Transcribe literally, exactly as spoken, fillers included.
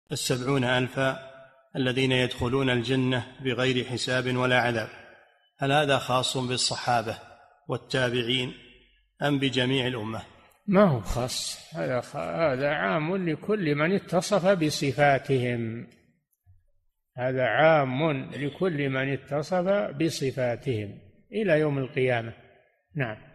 السبعون ألفا الذين يدخلون الجنة بغير حساب ولا عذاب، هل هذا خاص بالصحابة والتابعين أم بجميع الأمة؟ ما هو خاص، هذا هذا عام لكل من اتصف بصفاتهم، هذا عام لكل من اتصف بصفاتهم إلى يوم القيامة. نعم.